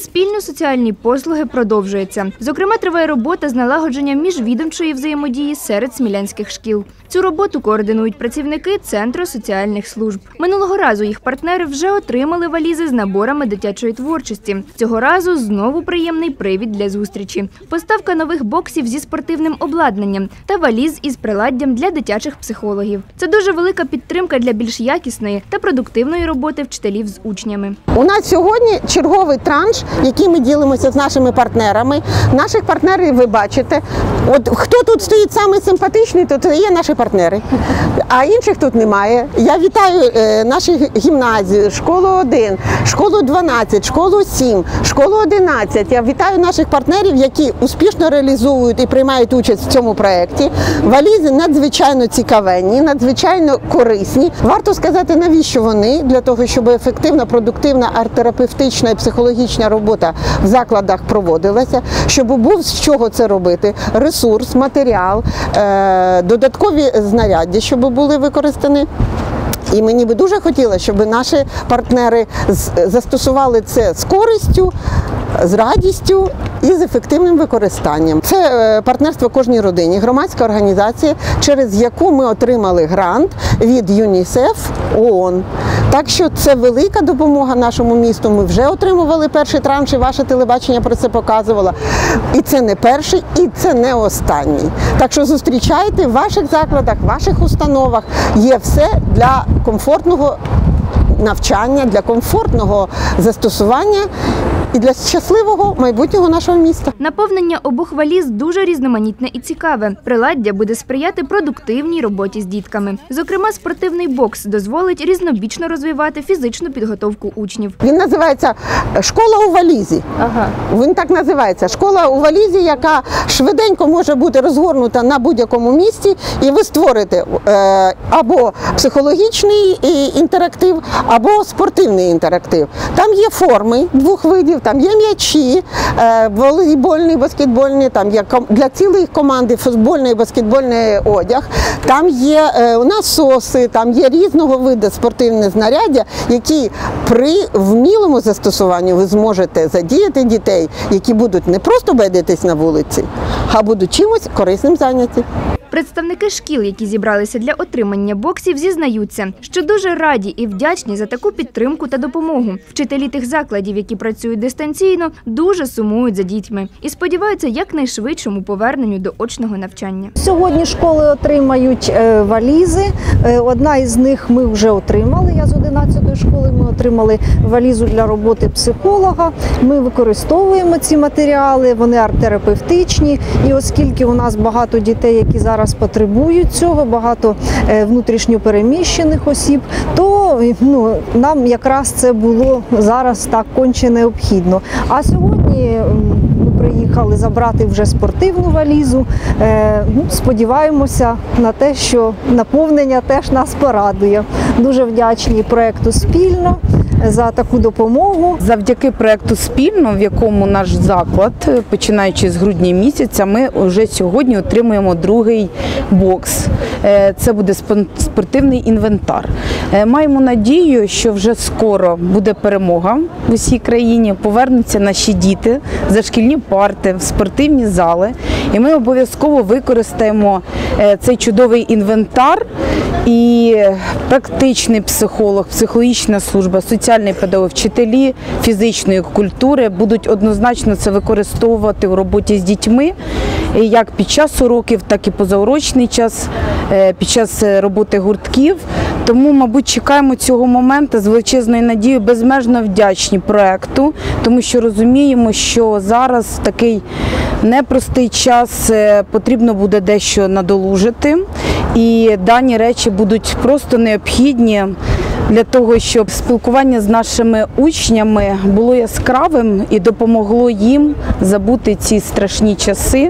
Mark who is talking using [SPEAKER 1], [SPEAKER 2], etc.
[SPEAKER 1] Суспільно-соціальні послуги продовжуються. Зокрема, триває робота з налагодження міжвідомчої взаємодії серед смілянських шкіл. Цю роботу координують працівники Центру соціальних служб. Минулого разу їх партнери вже отримали валізи з наборами дитячої творчості. Цього разу знову приємний привід для зустрічі. Поставка нових боксів зі спортивним обладнанням та валіз із приладдям для дитячих психологів. Це дуже велика підтримка для більш якісної та продуктивної роботи вчителів з учнями.
[SPEAKER 2] У нас сьогодні черговий транш, який ми ділимося з нашими партнерами. Наших партнерів ви бачите. От хто тут стоїть самий симпатичний, то це є наші партнери. А інших тут немає. Я вітаю наші гімназії, школу 1, школу 12, школу 7, школу 11. Я вітаю наших партнерів, які успішно реалізовують і приймають участь в цьому проєкті. Валізи надзвичайно цікавенні, надзвичайно корисні. Варто сказати, навіщо вони? Для того, щоб ефективна, продуктивна арт-терапевтична і психологічна робота в закладах проводилася, щоб був з чого це робити. Ресурс, матеріал, додаткові знаряддя, щоб були використані. І мені би дуже хотілося, щоб наші партнери застосували це з користю, з радістю і з ефективним використанням. Це партнерство кожній родині, громадська організація, через яку ми отримали грант від ЮНІСЕФ ООН. Так що це велика допомога нашому місту. Ми вже отримували перший транш, і ваше телебачення про це показувало. І це не перший, і це не останній. Так що зустрічайте в ваших закладах, в ваших установах. Є все для комфортного навчання, для комфортного застосування і для щасливого майбутнього нашого міста.
[SPEAKER 1] Наповнення обох валіз дуже різноманітне і цікаве. Приладдя буде сприяти продуктивній роботі з дітками. Зокрема, спортивний бокс дозволить різнобічно розвивати фізичну підготовку учнів.
[SPEAKER 2] Він називається «Школа у валізі». Він так називається. Школа у валізі, яка швиденько може бути розгорнута на будь-якому місці, і ви створите або психологічний інтерактив, або спортивний інтерактив. Там є форми двох видів. Там є м'ячі, волейбольний, баскетбольний, там є для цілої команди футбольний і баскетбольний одяг, там є насоси, там є різного виду спортивне знаряддя, які при вмілому застосуванні ви зможете задіяти дітей, які будуть не просто бедитись на вулиці, а будуть чимось корисним зайняті.
[SPEAKER 1] Представники шкіл, які зібралися для отримання боксів, зізнаються, що дуже раді і вдячні за таку підтримку та допомогу. Вчителі тих закладів, які працюють дистанційно, дуже сумують за дітьми і сподіваються якнайшвидшому поверненню до очного навчання.
[SPEAKER 3] Сьогодні школи отримають валізи. Одна із них ми вже отримали. Я з 11-ї школи ми отримали валізу для роботи психолога. Ми використовуємо ці матеріали, вони арт-терапевтичні. І оскільки у нас багато дітей, які зараз потребують цього, багато внутрішньо переміщених осіб, то нам якраз це було зараз так конче необхідно. А сьогодні ми приїхали забрати вже спортивну валізу. Сподіваємося на те, що наповнення теж нас порадує. Дуже вдячні проєкту «Спільно» за таку допомогу.
[SPEAKER 4] Завдяки проєкту «Спільно», в якому наш заклад, починаючи з грудня місяця, ми вже сьогодні отримуємо другий бокс. Це буде спортивний інвентар. Маємо надію, що вже скоро буде перемога в усій країні, повернуться наші діти за шкільні парти, в спортивні зали. І ми обов'язково використаємо цей чудовий інвентар. І практичний психолог, психологічна служба, соціальний педагог, вчителі фізичної культури будуть однозначно це використовувати в роботі з дітьми, як під час уроків, так і позаурочний час, під час роботи гуртків. Тому, мабуть, чекаємо цього моменту з величезною надією, безмежно вдячні проєкту, тому що розуміємо, що зараз в такий непростий час потрібно буде дещо надолужити, і дані речі будуть просто необхідні для того, щоб спілкування з нашими учнями було яскравим і допомогло їм забути ці страшні часи.